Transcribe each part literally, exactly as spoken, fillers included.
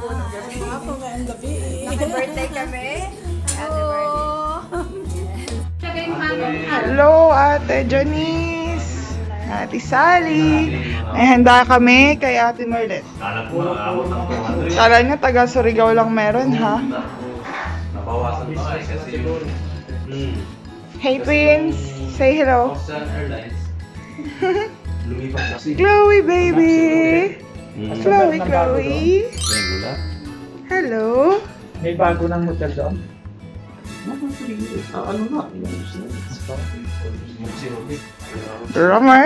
hapon, ng gabi. Hapon, ngayong gabi. Nakibirthday kami. Ate birthday. Hello, Ate Janice. Ate Sally. May handa kami kay Ate Merlit. Kala niyo taga Surigao lang meron, ha? Nabawasan pa kasi yun. Hey twins, say hello. Chloe baby. Chloe, Chloe. Hello. May bago ng motel doon? Ano na? Drummer.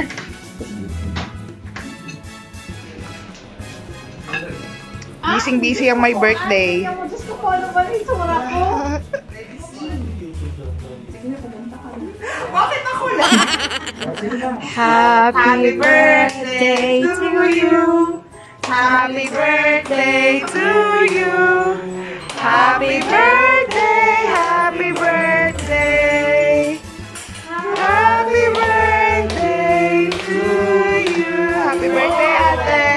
Busy-busy ang my birthday. Bakit ako lang? Happy birthday to you. Happy birthday to you. Happy birthday, happy birthday. Happy birthday to you. Happy birthday, ate.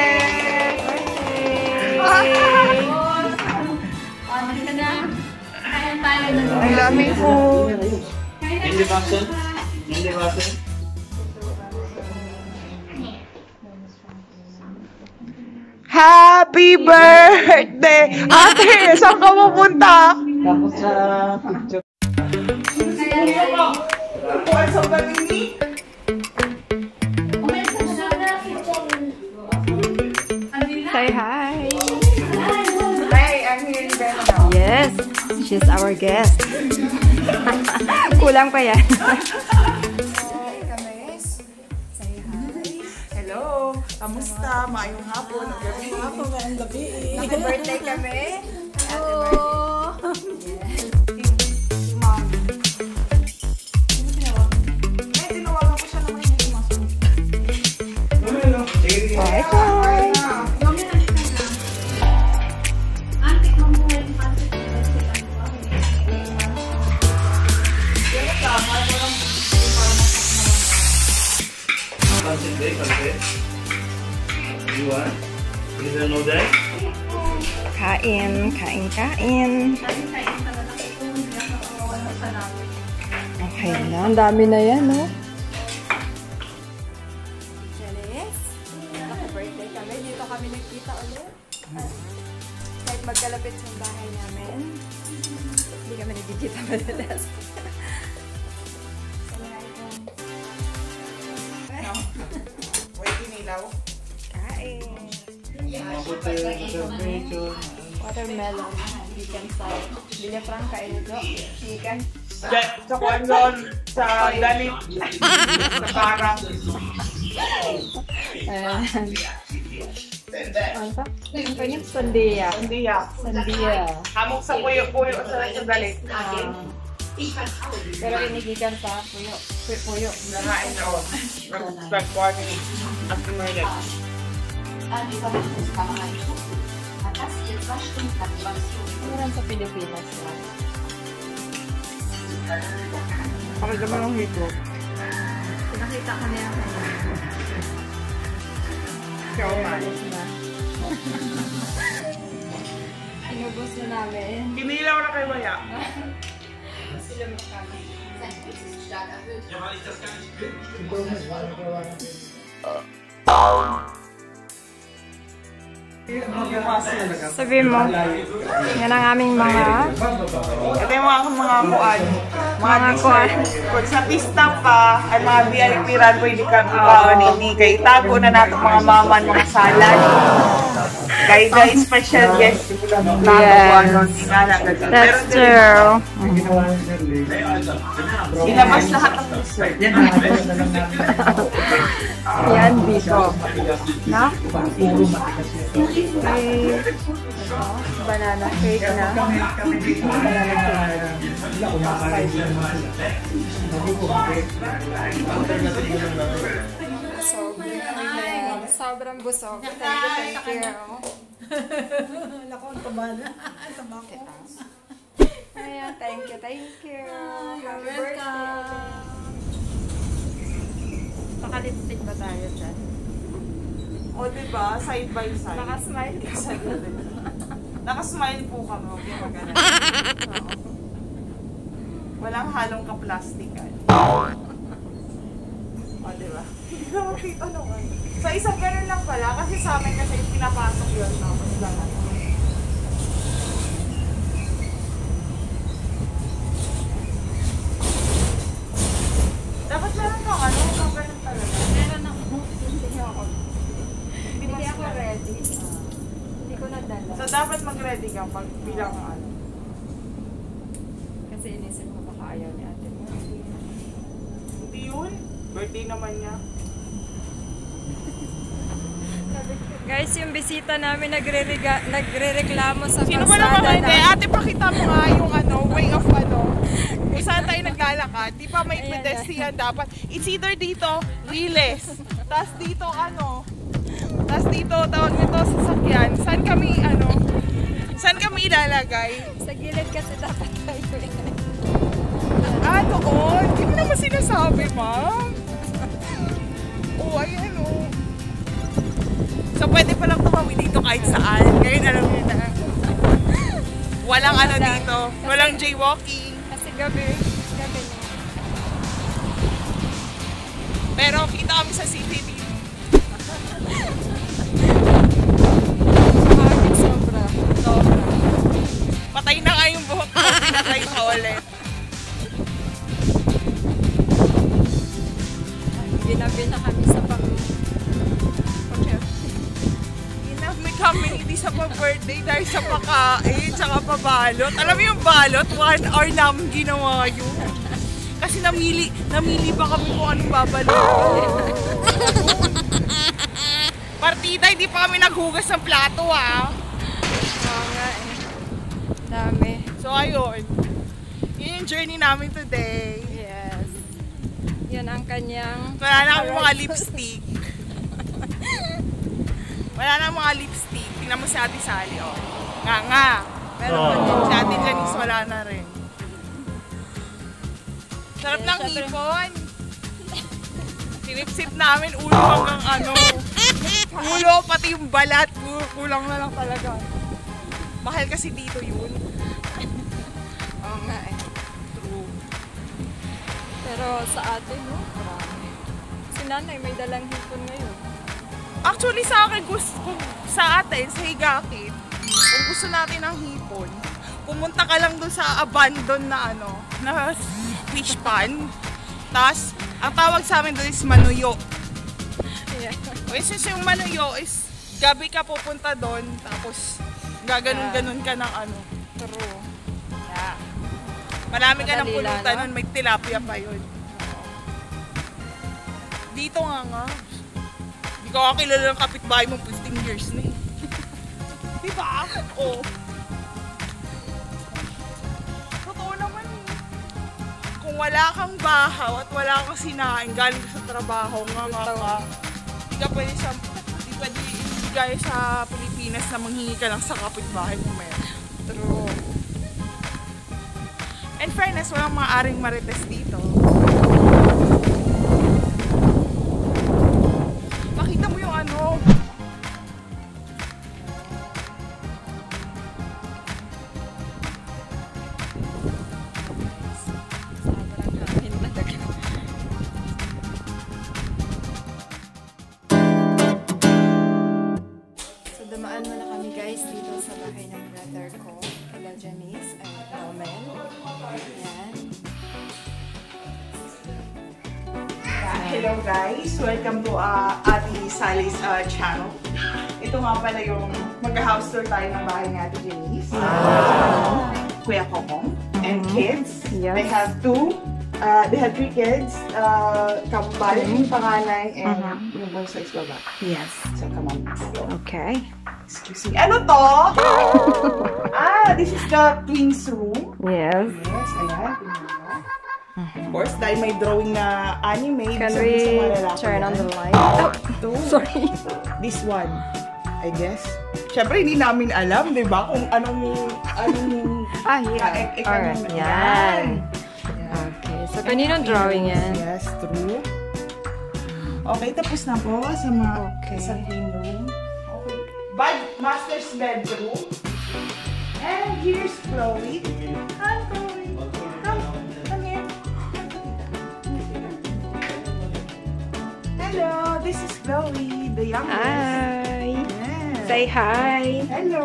Ang daming food. Hindi baso? Hindi baso? Happy birthday! Ate, saan ka pupunta? Tapos sa picture. Say hi. Hi, I'm here in Benno. Yes, she's our guest. Kulang pa yan. Hello, kamusta? Maayong hapon, ng gabi. Hapon, ngayong gabi. Nakibirthday kami. Ate birthday. Bye, bye. You want? You don't know that? Kain, kain, kain. Okay na, ang dami na yan, no? Janice, naka-birthday kami. Dito kami nagkita ulit. Kahit magkalapit sa bahay namin, hindi kami nagkikita madalas. Wait, inilaw. Kain. Watermelon. Vegan side. Bilya Franca, ito. Vegan. Sa kwan doon, sa dalit. Sa parang. Ayan. Ano pa? Ang kanyang sandia. Sandia. Sandia. Hamok sa puyo-puyo sa sa dalit. Ah. Pero inigigan sa puyo. Puyo. Nakain na ako. Nag-kwan ni Ate Merlit. Meron sa Pilipinas lang. Ako naman ang hito. Pinakita ka niya ako. Siya man. Inubos na namin. Kinilaw na kay Maya. Sila makakami. Sabi mo, yan ang aming mga Ito yung mga mga kuan. mga kuwan. Kung sa pista pa, ay mga V I P run, pwede kami kawan ini. Kaya itago na natin mga maman, mga salad. Kaya guys, special guest. Yes. That's true. Ilabas lahat ng puso. Yan, biko. Na? Okay. Banana cake na. Sobrang busog. Thank you, thank you. Naku, ang taba na. Ang taba ko. Ayan, thank you, thank you. Happy Welcome. birthday. Naka-lipstick ba tayo dyan? O diba, side by side. Naka-smile ka sa Nakasmile po kami, huwag yung mag-alala. Walang halong kaplastikan. O, diba? Hindi na makita naman. So, isang ganun lang pala, kasi sa amin kasi pinapasok yun, tapos lang ano. Dapat meron kang ano, kung ganun talaga. Meron ako. Hindi ako. Hindi ako ready. Hindi ko nadala. So, dapat mag-ready ka pag bilang ano. Kasi inisip ko baka ayaw ni ate mo. Hindi yun. Birthday naman niya. Guys, yung bisita namin nagre-rega- nagre-reklamo sa Sino ba naman kalsada hindi? na- Ate, pakita mo nga yung ano, way of ano. Kung saan tayo naglalakad. Di pa may Ayan, pedestrian dapat. It's either dito, Riles. Tapos dito ano. Tapos dito, tawag nito sasakyan. Saan kami ano? Saan kami ilalagay? Sa gilid kasi dapat tayo eh. Ah, doon. Hindi mo naman sinasabi, ma'am. Oo, oh, ayan o. Oh. So, pwede palang tumawid dito kahit saan. Ngayon, alam niyo na. Walang ano dito. Walang jaywalking. Kasi gabi, gabi na. Pero kita kami sa C C T V. Mahagin sobra. Sobra. Patay na nga yung buhok ko. Pinatay ka ulit. Ginabi na kami sa pang... Ginamit kami hindi sa pag-birthday dahil sa pakain, tsaka pabalot. Alam mo yung balot? One hour namin ginawa yun. Kasi namili, namili pa kami kung anong babalot. Partida, hindi pa kami naghugas ng plato ah. Oo nga eh. Dami. So ayun, yun yung journey namin today. Yes. Yan ang kanyang... Wala na akong mga lipstick. Wala na mga lipstick. Tingnan mo si Ate Sally, oh. Nga nga. Meron pa din. Si Ate Janice wala na rin. Sarap ng hipon. Sinip-sip namin ulo hanggang ano. Ulo, pati yung balat. Kulang na lang talaga. Mahal kasi dito yun. Oo nga eh. True. Pero sa atin, no? Marami. Si nanay may dalang hipon ngayon. Actually sa akin, gusto, kung sa atin, sa Higakit, kung gusto natin ng hipon, pumunta ka lang dun sa abandon na ano, na fish pan. Tapos, ang tawag sa amin doon is manuyo. Yeah. Which is yung manuyo is, gabi ka pupunta doon, tapos gaganon-ganon ka ng ano. True. Yeah. Marami ka ng Madali pulutan lang, no? nun, may tilapia pa yun. Dito nga nga. Hindi ko kakilala ng kapitbahay mo fifteen years na eh. Diba? Oo. Totoo naman eh. Kung wala kang bahaw at wala kang sinain, galing ka sa trabaho, nga nga ka, hindi ka pwede sa, hindi pwede gaya sa Pilipinas na manghingi ka lang sa kapitbahay mo meron. True. And fairness, walang maaring marites dito. Makita mo yung ano. Sobrang kain talaga. So dumaan mo na kami guys dito sa bahay ng brother ko, kala Janice and Domell. Ayan. Hello guys! Welcome to uh, Ate Sally's uh, channel. Ito nga pala yung mag-house tour tayo ng bahay ni Ate Janice. Wow. Kuya Kokong and kids. Yes. They have two. Uh, they have three kids. Uh, Kambal, yung panganay, and yung bunso is baba. Yes. So come on, let's go. Okay. Excuse me. Ano to? Ah, this is the twins room. Yes. Yes, ayan. Of course, dahil may drawing na anime. Can sa- we sa mga lalaki turn on yan. the light? Oh, Ito. sorry. This one, I guess. Siyempre, hindi namin alam, di ba? Kung anong, anong... Ah, here. Ah, ek- ek- Alright. ano- Yan. Yan. Okay. So, kaninong drawing yan? Yes, true. Okay, tapos na po sa mga Okay. sa queen room. Okay. Bad master's bedroom. here's Chloe. Hi, Chloe. Come, come here. Hello, this is Chloe, the youngest. Hi. Yes. Say hi. Hello.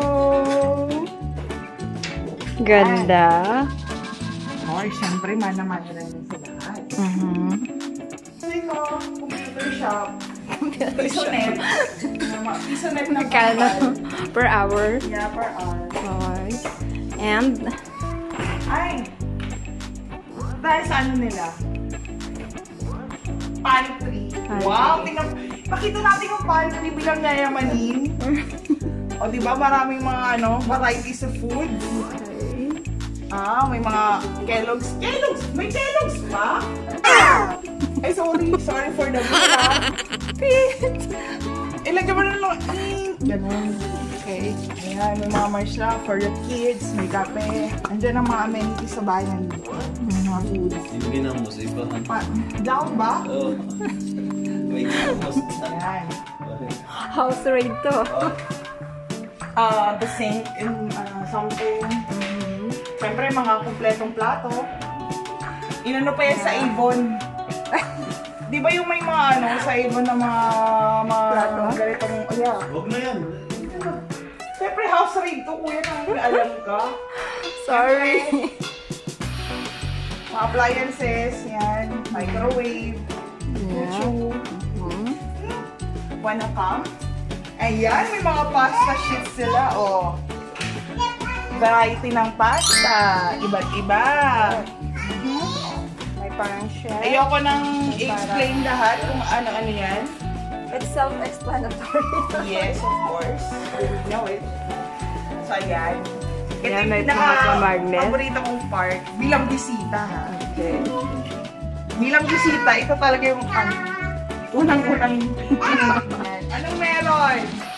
Ganda. Or, syempre, mana-mana na yun sa lahat. Mhm. Ito, computer shop. Pisonet. Pisonet na Magkano? Per hour? Yeah, per hour. Okay. And, Ay! Dahil sa ano nila? Pantry. Pantry. Wow! Tingnan, pakita natin yung pantry bilang yayamanin. O, di ba? Maraming mga ano, varieties of food. okay. Ah, may mga Kellogg's. Kellogg's! May Kellogg's pa? Ay, sorry. Sorry for the vlog. Ilagyan mo na lang. Ay, ganun. Okay. Ayan, may mga Mars lang for the kids. May kape. Andiyan ang mga amenities sa bayan dito. Mga food. Hindi na mo sa ibahan. Pa- Down ba? Oo. May ginamos. Ayan. House raid to. Uh, the sink and uh, something. Siyempre, mga kumpletong plato. Inano pa yan sa Avon. Di ba yung may mga ano, sa Avon na mga, mga Plato? ganitong, oh yeah. Huwag na yan. Siyempre, house raid to, kuya, nang may alam ka. Sorry. Mga appliances, yan. Microwave. Yeah. YouTube. Mhm. Wanna come? Ayan, may mga pasta sheets sila, oh. Variety ng pasta. Iba't iba. May parang chef. Ayoko nang i-explain lahat kung ano-ano yan. It's self-explanatory. Yes, of course. You would know it. So, ayan. Ito Ayan, yung may mga magnet. pinaka-paborito kong part bilang bisita, ha? Okay. Bilang bisita, ito talaga yung ano, unang-unang anong meron?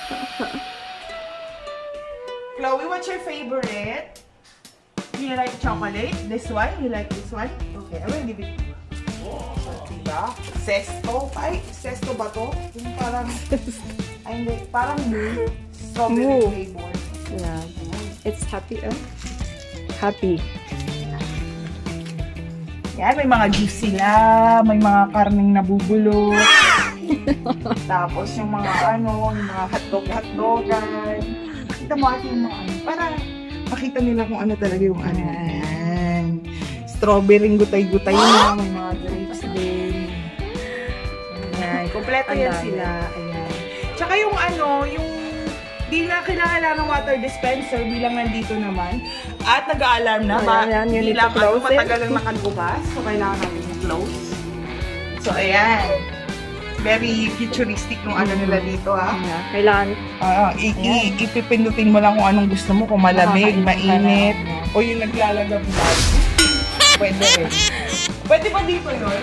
Chloe, what's your favorite? You like chocolate? This one? You like this one? Okay, I will give it. So, diba? Sesto? Ay, sesto ba to? Yung parang, ay hindi, parang blue. Strawberry Moo. flavor. Yeah. It's happy, oh. Happy. Yan, may mga juice sila, may mga karning nabubulot. Tapos yung mga ano, yung mga hotdog-hotdogan. Kita mo ate yung mga ano, para makita nila kung ano talaga yung ano. Ayan. Strawberry gutay-gutay na, may mga grapes din. Ayan, kompleto yan Ang dami. sila. Ayan. Tsaka yung ano, yung di na kailangan ng water dispenser bilang nandito naman. At nag-a-alarm na. Ayan, ayan, you need bilang to close ano, it. matagal lang nakabukas. So, kailangan natin i-close. So, ayan. Very futuristic nung ano nila dito, ha? Yeah. Kailangan. Ah, i- i- ipipindutin mo lang kung anong gusto mo. Kung malamig, Makakainit ka mainit, na. o yung naglalagab-lab. Pwede rin. Pwede ba dito yun?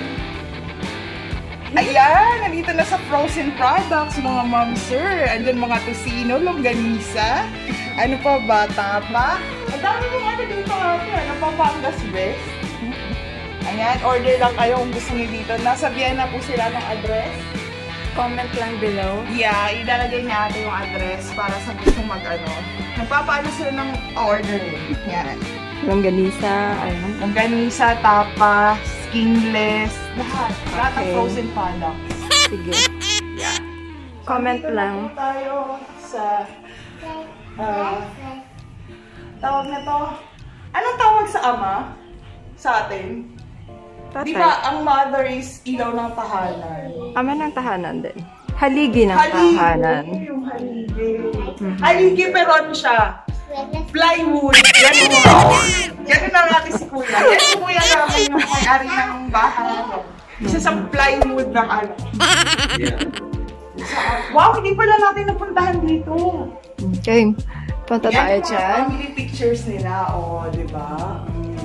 Ayan! Nandito na sa frozen products, mga ma'am, sir. Andyan mga tosino, longganisa. Ano pa ba? Tapa? Ang dami mong ano dito ate. Ano pa Pangas West? Ayan, order lang kayo kung gusto niyo dito. Nasa Vienna po sila ng address. Comment lang below. Yeah, ilalagay natin yung address para sa gusto mag-ano. Nagpapaano sila ng order eh. Yan. Longganisa, ano. Longganisa, tapa, skinless, lahat. Lahat ng Okay. frozen products. Sige. Yeah. Comment Dito lang. na po tayo sa... ah, tawag na to. Anong tawag sa ama? Sa atin? Tatay. Di ba ang mother is ilaw ng tahanan? Ama ng tahanan din. Haligi ng Haligi. tahanan. Yung haligi. Haligi pero ano siya? Plywood. Yan mo. Ganun na natin si Kuya. Yan si Kuya namin yung may-ari ng bahay. Isa sa plywood ng ano. Yeah. Sa- Wow, hindi pala natin napuntahan dito. Okay. Punta tayo Yan yung mga dyan. family pictures nila. O, di ba?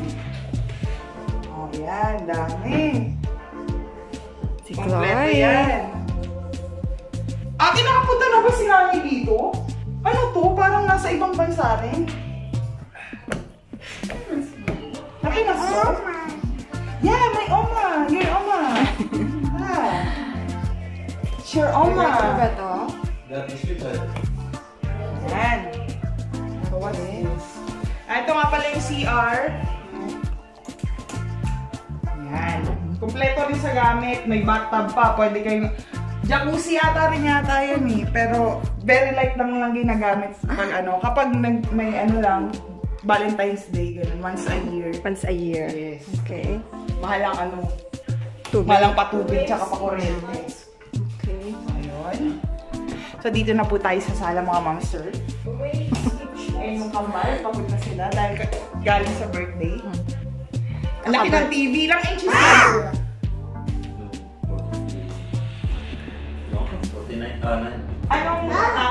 O, yan. Dami. Si Kompleto Chloe. yan. Ate, nakapunta na ba si Nani dito? Ano to? Parang nasa ibang bansa rin. Nakinasa? Yeah, my oma. Your oma. Ah. It's your oma. Ano ba to? That is good. Yan. So what is? Ah, ito nga pala yung C R. Yan. Kompleto rin sa gamit. May bathtub pa. Pwede kayong... Jacuzzi yata rin yata yan eh. Pero very light lang lang ginagamit pag ano. Kapag nag, may ano lang, Valentine's Day, ganun. Once a year. Once a year. Yes. Okay. Mahalang ano. Tubig. Mahalang patubig tsaka pa kuryente. Okay. Ayun. So dito na po tayo sa sala mga ma'am sir. Eh yung kambal, pagod na sila dahil galing sa birthday. Ang laki ng T V, ilang inches na. forty-nine, ah, nine. Anong ah?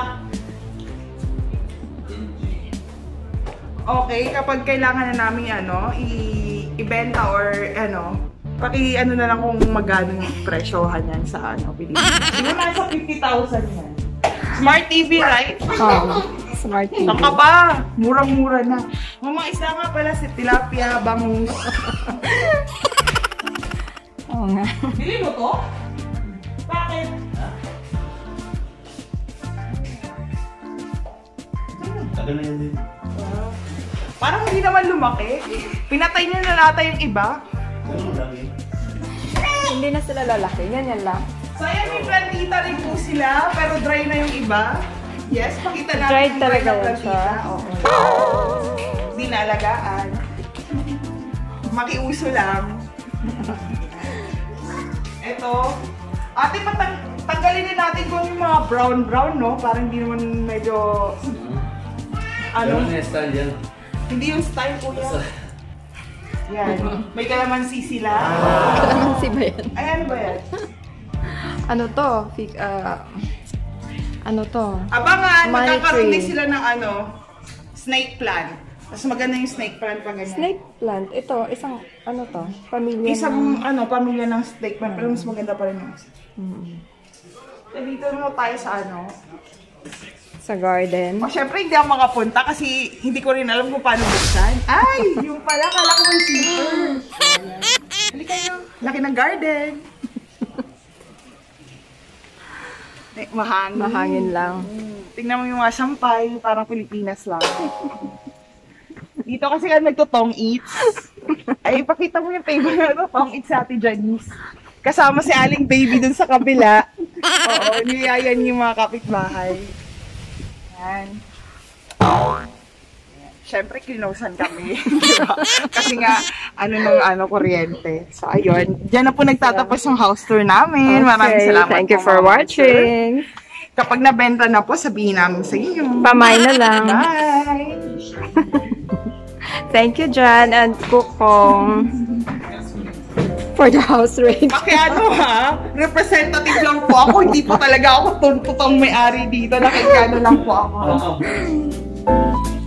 Okay, kapag kailangan na namin ano, i- ibenta or ano, paki ano na lang kung magkano yung presyohan yan sa ano, Pilipinas. Siguro nasa fifty thousand yan. Smart T V, right? Oh, smart T V. Saka ba? Murang-mura na. Mga isla nga pala si tilapia, bangus. Oo nga. Bili mo to? Bakit? Tagal na yan din. Parang hindi naman lumaki. Pinatay niya na nata yung iba. Ano lagi? Hindi na sila lalaki. Ganyan lang. So ayan, may plantita rin po sila, pero dry na yung iba. Yes, pakita natin Dried yung talaga na yan plantita. siya. Oo. Hindi naalagaan. Makiuso lang. Ito. Ate, patang tanggalin din natin kung yung mga brown-brown, no? Parang hindi naman medyo... Ano? Ano na style yan? Hindi yung style po yan. Yan. May kalamansi sila. Kalamansi ba yan? Ay, ano ba yan? Ano to? Fig, ah, ano to? Abangan, Money magkakaroon tree. din sila ng ano, snake plant. Tapos maganda yung snake plant pa ganyan. Snake plant. Ito, isang, ano to? Pamilya Isang, ng... ano, pamilya ng snake plant. Pero mas maganda pa rin yung Mm, so, dito na tayo sa ano. sa garden. O, syempre, hindi ako makapunta kasi hindi ko rin alam kung paano buksan. Ay, yung pala, kala ko yung zipper. Halika nyo. Laki ng garden. Eh, mahangin. Mahangin lang. Tingnan mo yung mga sampay, parang Pilipinas lang. Dito kasi ka nagtotong eats. Ay, ipakita mo yung table na ito, tong eats sa Ate Janice. Kasama si Aling Baby dun sa kabila. Oo, niyayan yung mga kapitbahay. Yan. Siyempre, kinosan kami. Diba? Kasi nga, ano nung ano, kuryente. So, ayun. Diyan na po nagtatapos yung house tour namin. Maraming Okay, salamat thank you po, for mga sir. watching. Kapag nabenta na po, sabihin namin sa inyo. Pamay na lang. Bye! Thank you, Jan and Kukong, for the house rate. Paki ano ha, representative lang po ako. Hindi po talaga ako totong may-ari dito. Nakikano lang po ako. Oo.